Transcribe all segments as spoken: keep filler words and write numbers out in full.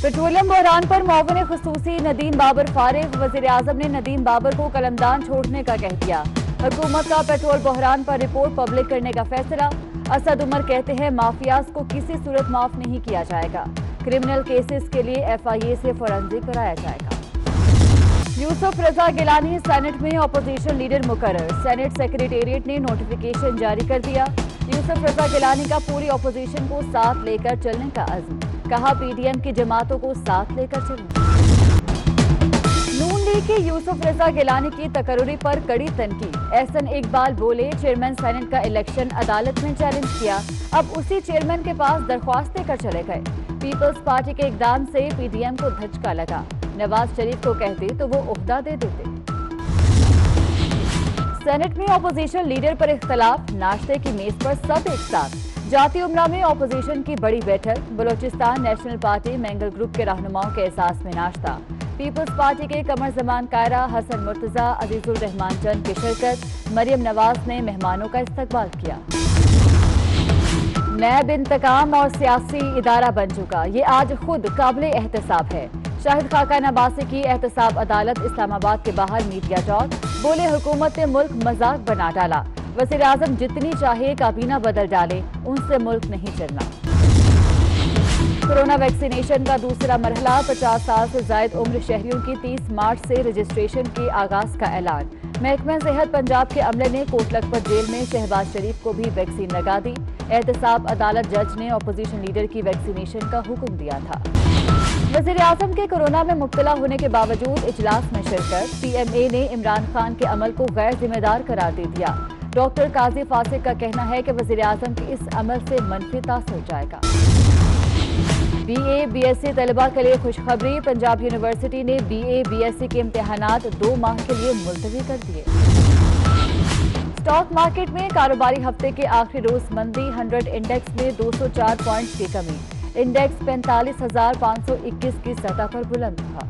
Petroleum बहरान पर मुआविन खुसूसी नदीम बाबर फारिग। वजीर आजम ने नदीम बाबर को कलमदान छोड़ने का कह दिया। हुकूमत का पेट्रोल बहरान पर रिपोर्ट पब्लिक करने का फैसला। असद उमर कहते हैं माफियाज को किसी सूरत माफ नहीं किया जाएगा। क्रिमिनल केसेस के लिए एफ आई ए से फोरेंसिक कराया जाएगा। यूसुफ रजा गिलानी सेनेट में अपोजिशन लीडर मुकर्रर। सेनेट सेक्रेटेरिएट ने नोटिफिकेशन जारी कर दिया। यूसुफ रजा गिलानी का पूरी अपोजिशन को साथ लेकर चलने का अज़्म। कहा पीडीएम की जमातों को साथ लेकर चलना। नून लीग के यूसुफ रजा गिलानी की तकर्री पर कड़ी तनकीद। एहसन इकबाल बोले चेयरमैन सेनेट का इलेक्शन अदालत में चैलेंज किया, अब उसी चेयरमैन के पास दरख्वास्त देकर चले गए। पीपल्स पार्टी के इकदाम से पीडीएम को धचका लगा। नवाज शरीफ को कहते तो वो ओहदा दे देते। सेनेट में अपोजिशन लीडर पर इख्तलाफ। नाश्ते की मेज पर सब एक साथ। जाती उमरा में अपोजिशन की बड़ी बैठक। Balochistan national party Mengal group के रहनुमाओं के एहसास में नाश्ता। पीपल्स पार्टी के कमर जमान कायरा, हसन मुर्तजा, अजीजुर रहमान चंद की शिरकत। मरियम नवाज ने मेहमानों का इस्तकबाल किया। नैब इंतकाम और सियासी इदारा बन चुका, ये आज खुद काबिल एहतसाब है। शाहिद खाका नबासी की एहतसाब अदालत इस्लामाबाद के बाहर मीडिया चौक। बोले हुकूमत ने मुल्क मजाक बना डाला। वज़ीर आज़म जितनी चाहे काबीना बदल डाले, उनसे मुल्क नहीं चलना। कोरोना वैक्सीनेशन का दूसरा मरहला। पचास साल से जायद उम्र शहरियों की तीस मार्च से रजिस्ट्रेशन के आगाज का ऐलान। महकमा सेहत पंजाब के अमले ने कोट लखपत जेल में शहबाज शरीफ को भी वैक्सीन लगा दी। एहतसाब अदालत जज ने अपोजिशन लीडर की वैक्सीनेशन का हुक्म दिया था। वज़ीर आज़म के कोरोना में मुब्तला होने के बावजूद इजलास में शिरकत। पी एम ए ने इमरान खान के अमल को गैर जिम्मेदार करार दे दिया। डॉक्टर काजी फासिक का कहना है कि वज़ीर आज़म के इस अमल से मनफी तासर जाएगा। B A B S C तलबा के लिए खुशखबरी। पंजाब यूनिवर्सिटी ने B A B S C के इम्तिहानात दो माह के लिए मुलतवी कर दिए। स्टॉक मार्केट में कारोबारी हफ्ते के आखिरी रोज मंदी। हंड्रेड इंडेक्स में दो सौ चार पॉइंट्स की कमी। इंडेक्स पैंतालीस हजार पाँच सौ इक्कीस की सतह पर बुलंद था।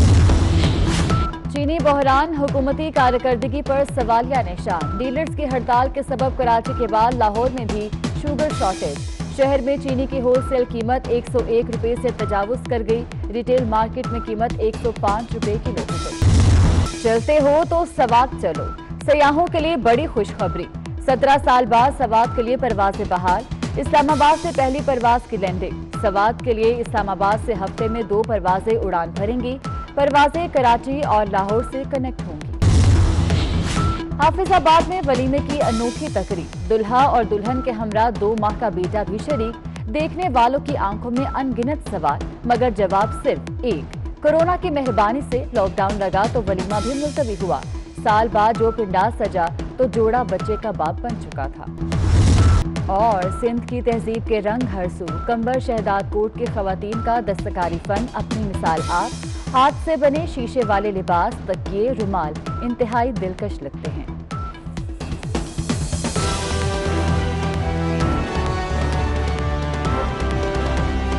चीनी बहरान, हुकूमती कारकर्दगी पर सवालिया निशान। डीलर्स की हड़ताल के सबब कराची के बाद लाहौर में भी शुगर शॉर्टेज। शहर में चीनी की होलसेल कीमत एक सौ एक रुपए से तजावुज कर गई। रिटेल मार्केट में कीमत एक सौ पाँच रुपए किलो हो गई। चलते हो तो सवात चलो, सयाहों के लिए बड़ी खुशखबरी। सत्रह साल बाद सवात के लिए परवाजें बहाल। इस्लामाबाद से पहली परवाज की लैंडिंग। सवात के लिए इस्लामाबाद से हफ्ते में दो परवाजें उड़ान भरेंगी। परवाजें कराची और लाहौर से कनेक्ट होंगी। हाफिजाबाद में वलीमे की अनोखी तकरीब। दुल्हा और दुल्हन के हमरा दो माह का बेटा भी शरीक। देखने वालों की आंखों में अनगिनत सवाल, मगर जवाब सिर्फ एक। कोरोना की मेहरबानी से लॉकडाउन लगा तो वलीमा भी मुलतवी हुआ। साल बाद जो पिंडास सजा तो जोड़ा बच्चे का बाप बन चुका था। और सिंध की तहजीब के रंग हरसू। कंबर शहदाद कोट की खवातीन का दस्तकारी फन अपनी मिसाल आप। हाथ से बने शीशे वाले लिबास, तकिए, रुमाल इंतहाई दिलकश लगते हैं।